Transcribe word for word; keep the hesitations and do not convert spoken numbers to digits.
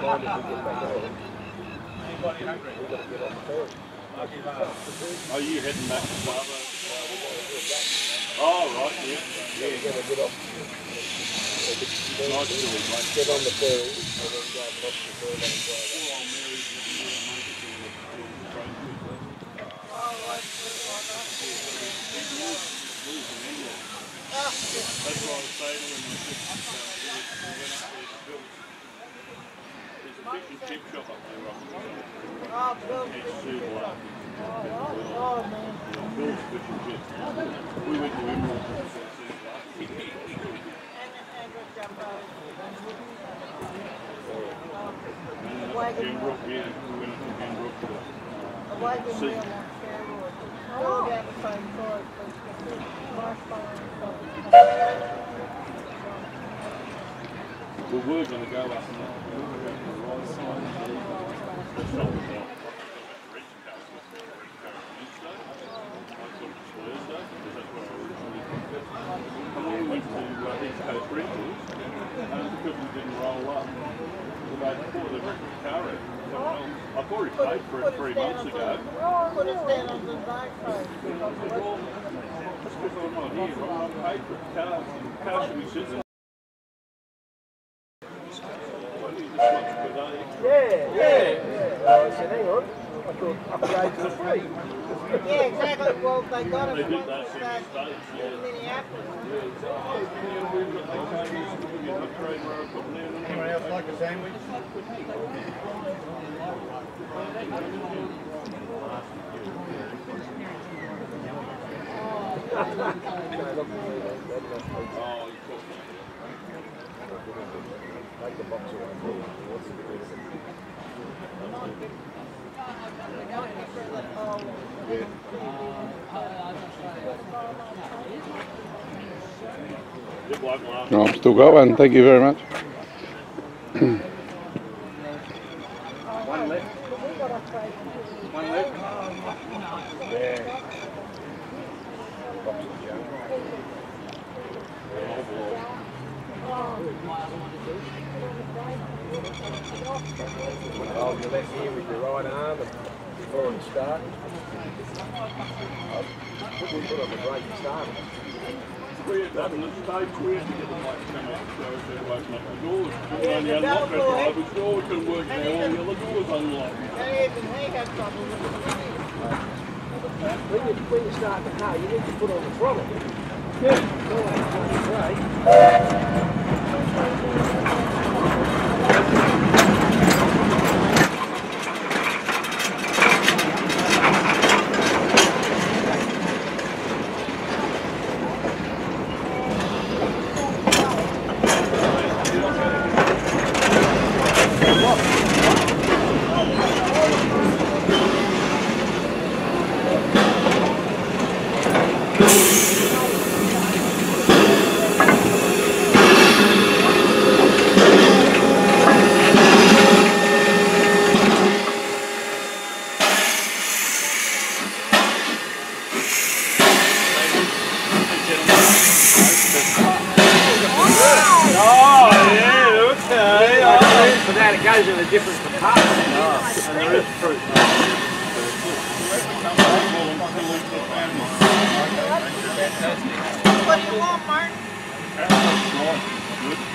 Are you heading back to Barber? Oh, right, yeah. Yeah. Get nice to get on the ferry and then go across the ferry and that's what I was saying to them. There's a fish and chip shop up there, right? Oh, Bill. Oh, man. Bill's fish and chips. We went to Emerald. Gembrook, yeah, we went up to Gembrook. A wagon wheel on steroids. All got the same sort, but marshmallow and stuff. Well, we're going to go up and we're going to go to the right side. That's not the top. And when we went to uh, East Coast Rentals, um, because we didn't roll up, they bought the car out. I thought he paid for it three months ago. Put it down on the back side. That's because I'm not here. I'm not paid for it. Car, car should be sitting. Yeah, yeah. I said, hang on. I thought upgrades were free. Yeah, exactly. Well, they got it They from did that in the that States, yeah. in Minneapolis. Anyone else like a sandwich? Take the box away. No, I'm still going, thank you very much. One left. One left. Yeah. Box of junk. Hold your left here with your right arm and before it starts. Put your foot on the brake and start it. We had that in the States, we had to get the lights to come out so they open up the doors. Yeah, Only the unlock the Velcro. driver's door, we couldn't work it out, all the other doors unlocked. And even he had trouble with it. When you, when you start the car, you need to put on the throttle. Yeah. It's always on the It goes in a different compartment. Oh, and there is fruit. What do you want, Martin?